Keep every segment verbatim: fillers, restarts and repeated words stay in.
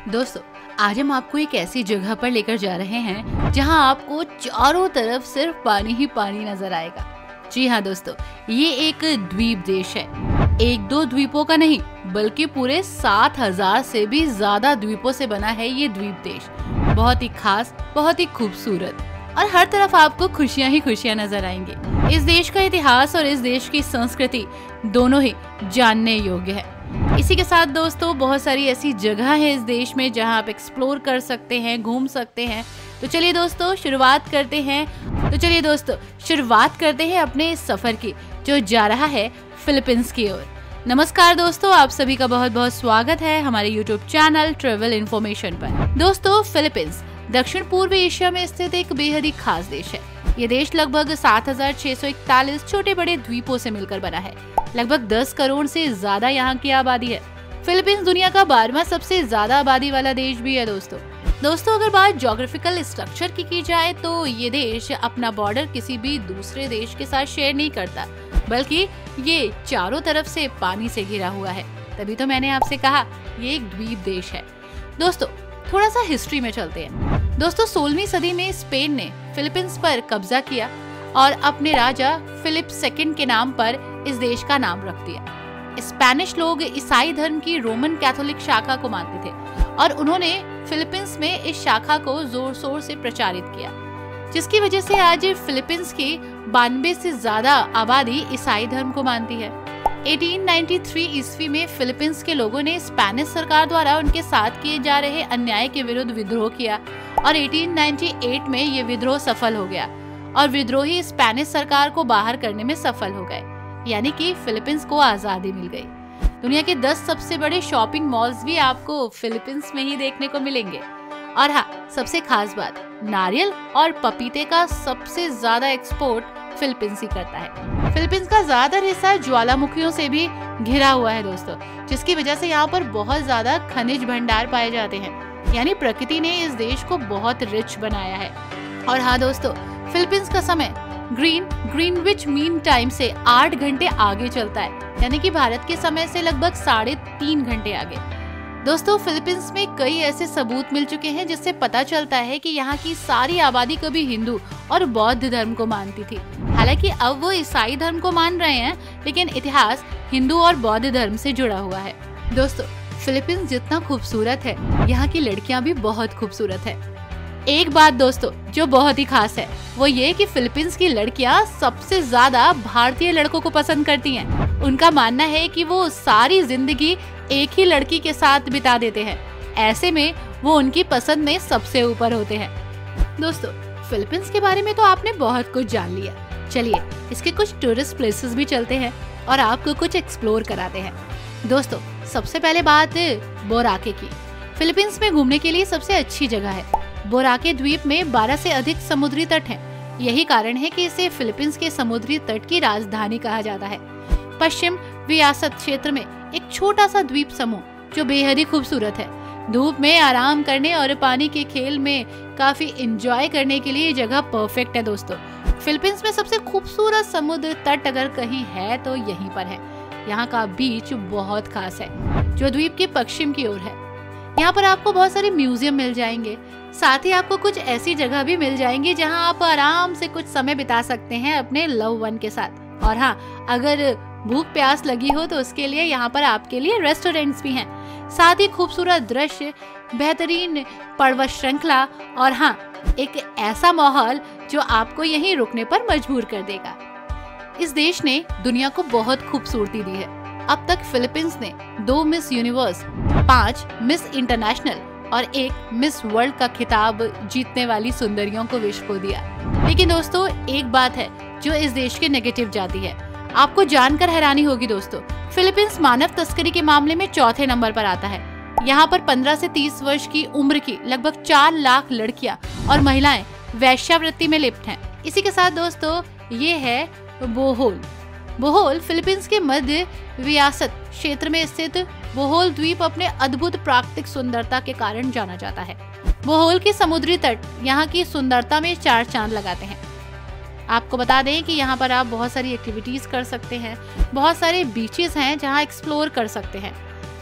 दोस्तों, आज हम आपको एक ऐसी जगह पर लेकर जा रहे हैं जहां आपको चारों तरफ सिर्फ पानी ही पानी नजर आएगा। जी हाँ दोस्तों, ये एक द्वीप देश है। एक दो द्वीपों का नहीं बल्कि पूरे सात हजार से भी ज्यादा द्वीपों से बना है ये द्वीप देश। बहुत ही खास, बहुत ही खूबसूरत और हर तरफ आपको खुशियां ही खुशियां नजर आएंगी। इस देश का इतिहास और इस देश की संस्कृति दोनों ही जानने योग्य है। इसी के साथ दोस्तों, बहुत सारी ऐसी जगह है इस देश में जहां आप एक्सप्लोर कर सकते हैं, घूम सकते हैं। तो चलिए दोस्तों शुरुआत करते हैं तो चलिए दोस्तों शुरुआत करते हैं अपने इस सफर की, जो जा रहा है फिलीपींस की ओर। नमस्कार दोस्तों, आप सभी का बहुत बहुत स्वागत है हमारे यूट्यूब चैनल ट्रेवल इन्फॉर्मेशन पर। दोस्तों, फिलीपींस दक्षिण पूर्व एशिया में स्थित एक बेहद ही खास देश है। ये देश लगभग सात हजार छह सौ इकतालीस छोटे बड़े द्वीपों से मिलकर बना है। लगभग दस करोड़ से ज्यादा यहाँ की आबादी है। फिलीपींस दुनिया का बारहवां सबसे ज्यादा आबादी वाला देश भी है दोस्तों। दोस्तों, अगर बात ज्योग्राफिकल स्ट्रक्चर की की जाए तो ये देश अपना बॉर्डर किसी भी दूसरे देश के साथ शेयर नहीं करता, बल्कि ये चारों तरफ से पानी से घिरा हुआ है। तभी तो मैंने आपसे कहा ये एक द्वीप देश है। दोस्तों, थोड़ा सा हिस्ट्री में चलते हैं। दोस्तों, सोलहवीं सदी में स्पेन ने फिलीपींस पर कब्जा किया और अपने राजा फिलिप सेकंड के नाम पर इस देश का नाम रख दिया। स्पेनिश लोग ईसाई धर्म की रोमन कैथोलिक शाखा को मानते थे और उन्होंने फिलीपींस में इस शाखा को जोर शोर से प्रचारित किया, जिसकी वजह से आज फिलीपींस की बानवे से ज्यादा आबादी ईसाई धर्म को मानती है। अठारह सौ तिरानवे ईस्वी में फिलीपींस के लोगों ने स्पेनिश सरकार द्वारा उनके साथ किए जा रहे अन्याय के विरुद्ध विद्रोह किया और अठारह सौ अट्ठानवे में ये विद्रोह सफल हो गया और विद्रोही स्पेनिश सरकार को बाहर करने में सफल हो गए, यानी कि फिलीपींस को आजादी मिल गई। दुनिया के दस सबसे बड़े शॉपिंग मॉल्स भी आपको फिलीपींस में ही देखने को मिलेंगे। और हाँ, सबसे खास बात, नारियल और पपीते का सबसे ज्यादा एक्सपोर्ट फिलीपींस ही करता है। फिलीपींस का ज्यादातर हिस्सा ज्वालामुखियों से भी घिरा हुआ है दोस्तों, जिसकी वजह से यहाँ पर बहुत ज्यादा खनिज भंडार पाए जाते हैं। यानी प्रकृति ने इस देश को बहुत रिच बनाया है। और हाँ दोस्तों, फिलीपींस का समय ग्रीन ग्रीनविच मीन टाइम से आठ घंटे आगे चलता है, यानी कि भारत के समय से लगभग साढ़े तीन घंटे आगे। दोस्तों, फिलीपींस में कई ऐसे सबूत मिल चुके हैं जिससे पता चलता है कि यहाँ की सारी आबादी कभी हिंदू और बौद्ध धर्म को मानती थी। हालांकि अब वो ईसाई धर्म को मान रहे हैं, लेकिन इतिहास हिंदू और बौद्ध धर्म से जुड़ा हुआ है। दोस्तों, फिलीपींस जितना खूबसूरत है, यहाँ की लड़कियाँ भी बहुत खूबसूरत है। एक बात दोस्तों जो बहुत ही खास है, वो ये कि फिलीपींस की लड़कियां सबसे ज्यादा भारतीय लड़कों को पसंद करती हैं। उनका मानना है कि वो सारी जिंदगी एक ही लड़की के साथ बिता देते हैं, ऐसे में वो उनकी पसंद में सबसे ऊपर होते हैं। दोस्तों, फिलीपींस के बारे में तो आपने बहुत कुछ जान लिया। चलिए इसके कुछ टूरिस्ट प्लेसेस भी चलते हैं और आपको कुछ एक्सप्लोर कराते हैं। दोस्तों, सबसे पहले बात बोराके की। फिलीपींस में घूमने के लिए सबसे अच्छी जगह है। बोराके द्वीप में बारह से अधिक समुद्री तट हैं। यही कारण है कि इसे फिलीपींस के समुद्री तट की राजधानी कहा जाता है। पश्चिम वियासत क्षेत्र में एक छोटा सा द्वीप समूह जो बेहद ही खूबसूरत है। धूप में आराम करने और पानी के खेल में काफी एंजॉय करने के लिए ये जगह परफेक्ट है दोस्तों। फिलीपींस में सबसे खूबसूरत समुद्र तट अगर कहीं है तो यहीं पर है। यहाँ का बीच बहुत खास है, जो द्वीप के पश्चिम की ओर है। यहाँ पर आपको बहुत सारे म्यूजियम मिल जाएंगे, साथ ही आपको कुछ ऐसी जगह भी मिल जाएंगी जहाँ आप आराम से कुछ समय बिता सकते हैं अपने लव वन के साथ। और हाँ, अगर भूख प्यास लगी हो तो उसके लिए यहाँ पर आपके लिए रेस्टोरेंट्स भी हैं। साथ ही खूबसूरत दृश्य, बेहतरीन पर्वत श्रृंखला और हाँ, एक ऐसा माहौल जो आपको यहीं रुकने पर मजबूर कर देगा। इस देश ने दुनिया को बहुत खूबसूरती दी है। अब तक फिलीपींस ने दो मिस यूनिवर्स, पांच मिस इंटरनेशनल और एक मिस वर्ल्ड का खिताब जीतने वाली सुंदरियों को विश्व को दिया। लेकिन दोस्तों, एक बात है जो इस देश के नेगेटिव जाती है। आपको जानकर हैरानी होगी दोस्तों, फिलीपींस मानव तस्करी के मामले में चौथे नंबर पर आता है। यहाँ पर पंद्रह से तीस वर्ष की उम्र की लगभग चार लाख लड़कियाँ और महिलाएं वैश्यावृत्ति में लिप्त हैं। इसी के साथ दोस्तों, ये है बोहोल। बोहोल फिलीपींस के मध्य वियासत क्षेत्र में स्थित बोहोल द्वीप अपने अद्भुत प्राकृतिक सुंदरता के कारण जाना जाता है। बोहोल के समुद्री तट यहाँ की सुंदरता में चार चांद लगाते हैं। आपको बता दें कि यहाँ पर आप बहुत सारी एक्टिविटीज कर सकते हैं, बहुत सारे बीचेस हैं जहाँ एक्सप्लोर कर सकते हैं।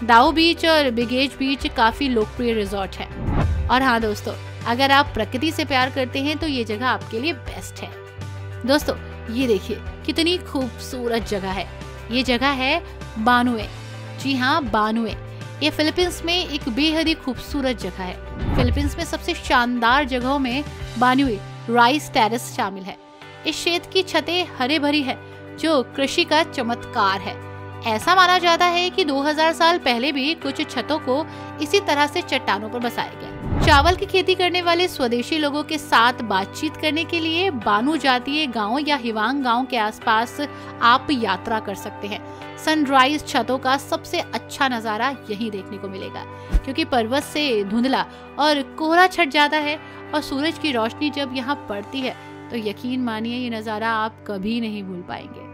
दाओ बीच और बिगेज बीच काफी लोकप्रिय रिजॉर्ट है। और हाँ दोस्तों, अगर आप प्रकृति से प्यार करते हैं तो ये जगह आपके लिए बेस्ट है। दोस्तों ये देखिए कितनी खूबसूरत जगह है। ये जगह है बानुए। जी हाँ, बानुए। ये फिलीपींस में एक बेहद ही खूबसूरत जगह है। फिलीपींस में सबसे शानदार जगहों में बानुए राइस टेरेस शामिल है। इस क्षेत्र की छतें हरे भरी है, जो कृषि का चमत्कार है। ऐसा माना जाता है कि दो हज़ार साल पहले भी कुछ छतों को इसी तरह से चट्टानों पर बसाया गया। चावल की खेती करने वाले स्वदेशी लोगों के साथ बातचीत करने के लिए बानु जातीय गांव या हिवांग गांव के आसपास आप यात्रा कर सकते हैं। सनराइज छतों का सबसे अच्छा नजारा यहीं देखने को मिलेगा, क्योंकि पर्वत से धुंधला और कोहरा छट जाता है और सूरज की रोशनी जब यहाँ पड़ती है तो यकीन मानिए ये नजारा आप कभी नहीं भूल पाएंगे।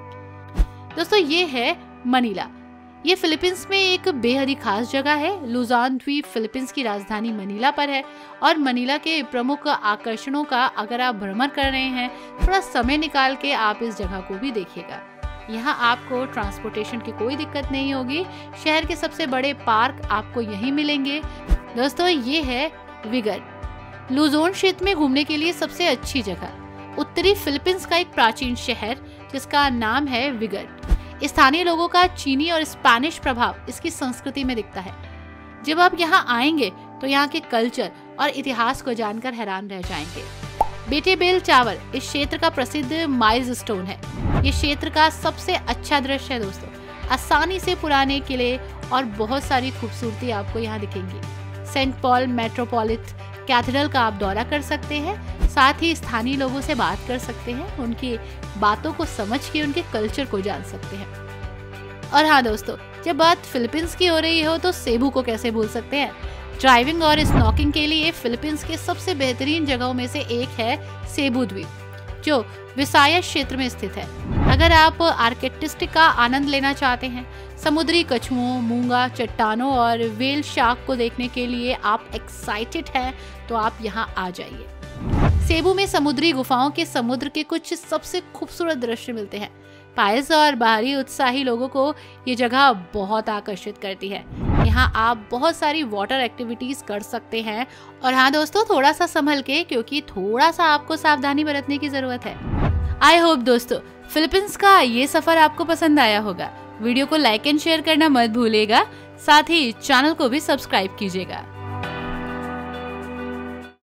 दोस्तों ये है मनीला। ये फिलीपींस में एक बेहद ही खास जगह है। लुजान द्वीप फिलीपींस की राजधानी मनीला पर है और मनीला के प्रमुख आकर्षणों का अगर आप भ्रमण कर रहे हैं, थोड़ा समय निकाल के आप इस जगह को भी देखिएगा। यहाँ आपको ट्रांसपोर्टेशन की कोई दिक्कत नहीं होगी। शहर के सबसे बड़े पार्क आपको यहीं मिलेंगे। दोस्तों ये है विगर। लुजोन क्षेत्र में घूमने के लिए सबसे अच्छी जगह। उत्तरी फिलीपींस का एक प्राचीन शहर जिसका नाम है विगर। स्थानीय लोगों का चीनी और स्पेनिश प्रभाव इसकी संस्कृति में दिखता है। जब आप यहाँ आएंगे तो यहाँ के कल्चर और इतिहास को जानकर हैरान रह जाएंगे। बेटे बेल चावल इस क्षेत्र का प्रसिद्ध माइलस्टोन है। ये क्षेत्र का सबसे अच्छा दृश्य है दोस्तों। आसानी से पुराने किले और बहुत सारी खूबसूरती आपको यहाँ दिखेंगी। सेंट पॉल मेट्रोपॉलिट कैथेड्रल का आप दौरा कर सकते हैं। साथ ही स्थानीय लोगों से बात कर सकते हैं, उनकी बातों को समझ के उनके कल्चर को जान सकते हैं। और हाँ दोस्तों, जब बात फिलीपींस की हो रही हो तो सेबू को कैसे भूल सकते हैं। ड्राइविंग और स्नॉकिंग के लिए फिलीपींस के सबसे बेहतरीन जगहों में से एक है सेबू द्वीप, जो विसायस क्षेत्र में स्थित है। अगर आप आर्किटेक्चर का आनंद लेना चाहते हैं, समुद्री कछुओं, मूंगा, चट्टानों और वेल शार्क को देखने के लिए आप एक्साइटेड हैं, तो आप यहाँ आ जाइए। सेबू में समुद्री गुफाओं के समुद्र के कुछ सबसे खूबसूरत दृश्य मिलते हैं। पायस और बाहरी उत्साही लोगों को ये जगह बहुत आकर्षित करती है। यहाँ आप बहुत सारी वाटर एक्टिविटीज कर सकते हैं। और हाँ दोस्तों, थोड़ा सा संभल के, क्योंकि थोड़ा सा आपको सावधानी बरतने की जरूरत है। आई होप दोस्तों फिलीपींस का ये सफर आपको पसंद आया होगा। वीडियो को लाइक एंड शेयर करना मत भूलिएगा। साथ ही चैनल को भी सब्सक्राइब कीजिएगा।